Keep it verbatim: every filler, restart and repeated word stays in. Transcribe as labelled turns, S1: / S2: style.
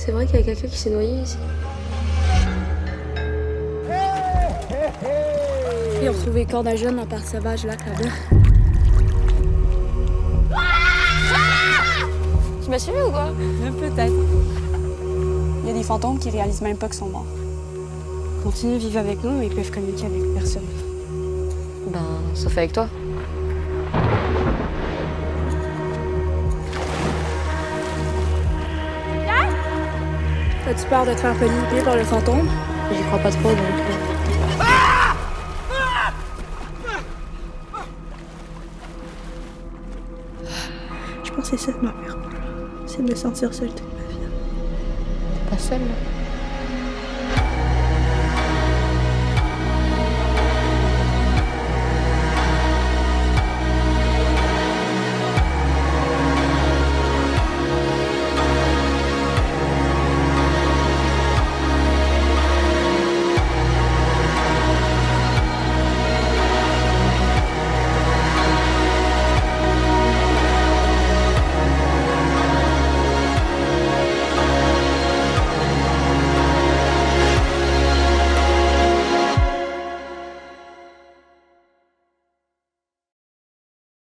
S1: C'est vrai qu'il y a quelqu'un qui s'est noyé ici.
S2: Ils ont retrouvé le corps d'un jeune en parc sauvage lac là-bas.
S1: Tu m'as suivi ou quoi?
S2: Peut-être. Il y a des fantômes qui réalisent même pas qu'ils sont morts. Continuez de vivre avec nous, ils peuvent communiquer avec personne.
S1: Ben, sauf avec toi.
S2: As-tu peur de te faire pogner par le fantôme?
S1: J'y crois pas trop, donc...
S2: Je pense que c'est ça que ma mère. C'est de me sentir seule toute ma vie.
S1: T'es pas seule, là?